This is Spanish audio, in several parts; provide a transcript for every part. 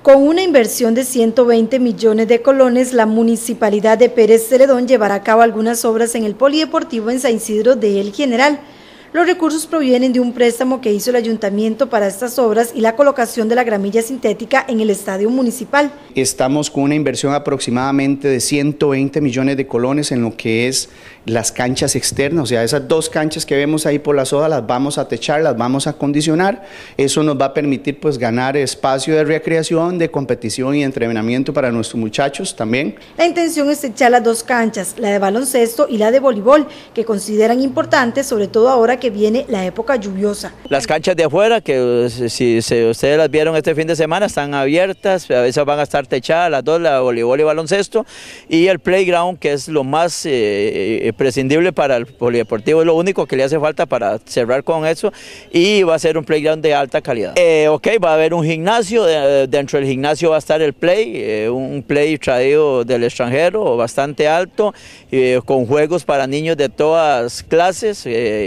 Con una inversión de 120 millones de colones, la Municipalidad de Pérez Celedón llevará a cabo algunas obras en el Polideportivo en San Isidro de El General. Los recursos provienen de un préstamo que hizo el Ayuntamiento para estas obras y la colocación de la gramilla sintética en el estadio municipal. Estamos con una inversión aproximadamente de 120 millones de colones en lo que es las canchas externas, o sea, esas dos canchas que vemos ahí por la soda las vamos a techar, las vamos a acondicionar. Eso nos va a permitir pues ganar espacio de recreación, de competición y entrenamiento para nuestros muchachos también. La intención es techar las dos canchas, la de baloncesto y la de voleibol, que consideran importantes, sobre todo ahora que viene la época lluviosa. Las canchas de afuera, que si ustedes las vieron este fin de semana, están abiertas, a veces van a estar techadas las dos, la de voleibol y baloncesto, y el playground, que es lo más prescindible para el polideportivo, es lo único que le hace falta para cerrar con eso, y va a ser un playground de alta calidad. Va a haber un gimnasio, dentro del gimnasio va a estar el play, un play traído del extranjero, bastante alto, con juegos para niños de todas clases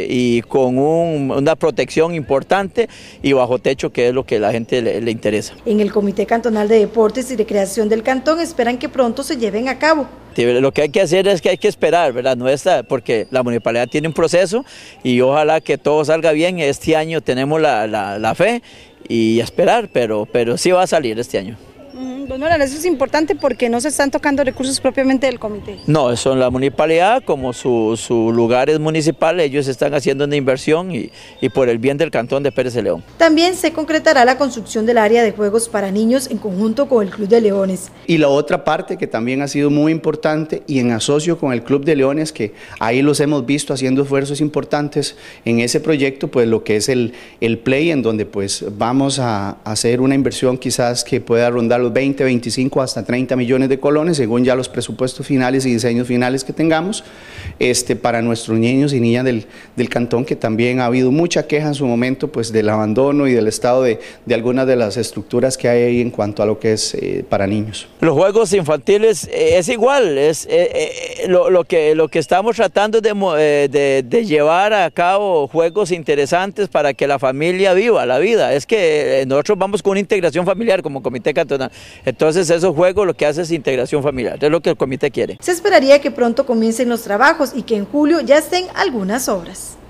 y con una protección importante y bajo techo, que es lo que a la gente le interesa. En el Comité Cantonal de Deportes y Recreación del Cantón esperan que pronto se lleven a cabo. Lo que hay que hacer es que hay que esperar, ¿verdad? Porque la municipalidad tiene un proceso y ojalá que todo salga bien. Este año tenemos la fe y esperar, pero sí va a salir este año. Bueno, eso es importante porque no se están tocando recursos propiamente del comité. No, son la municipalidad, como su lugar es municipal, ellos están haciendo una inversión y por el bien del cantón de Pérez Celedón. También se concretará la construcción del área de juegos para niños en conjunto con el Club de Leones. Y la otra parte que también ha sido muy importante y en asocio con el Club de Leones, que ahí los hemos visto haciendo esfuerzos importantes en ese proyecto, pues lo que es el play, en donde pues vamos a hacer una inversión quizás que pueda rondar los 20, 25 hasta 30 millones de colones, según ya los presupuestos finales y diseños finales que tengamos, para nuestros niños y niñas del cantón, que también ha habido mucha queja en su momento pues del abandono y del estado de algunas de las estructuras que hay ahí en cuanto a lo que es para niños. Los juegos infantiles es igual, lo que estamos tratando de llevar a cabo juegos interesantes para que la familia viva la vida. Es que nosotros vamos con una integración familiar como comité cantonal. Entonces esos juegos lo que hace es integración familiar, es lo que el comité quiere. Se esperaría que pronto comiencen los trabajos y que en julio ya estén algunas obras.